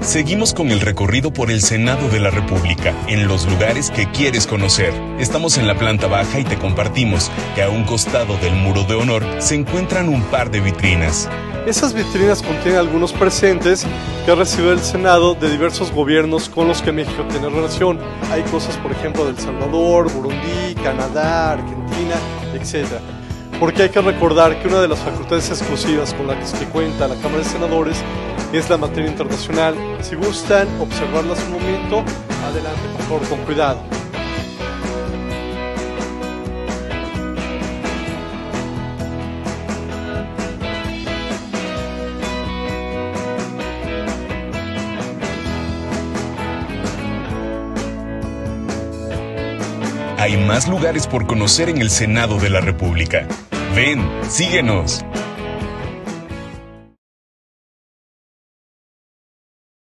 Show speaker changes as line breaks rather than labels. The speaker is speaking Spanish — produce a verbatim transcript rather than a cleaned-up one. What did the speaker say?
Seguimos con el recorrido por el Senado de la República, en los lugares que quieres conocer. Estamos en la planta baja y te compartimos que a un costado del muro de honor se encuentran un par de vitrinas.
Esas vitrinas contienen algunos presentes que ha recibido el Senado de diversos gobiernos con los que México tiene relación. Hay cosas, por ejemplo, de El Salvador, Burundi, Canadá, Argentina, etcétera. Porque hay que recordar que una de las facultades exclusivas con las que cuenta la Cámara de Senadores es la materia internacional. Si gustan observarlas un momento, adelante, por favor, con cuidado.
Hay más lugares por conocer en el Senado de la República. Ven, síguenos.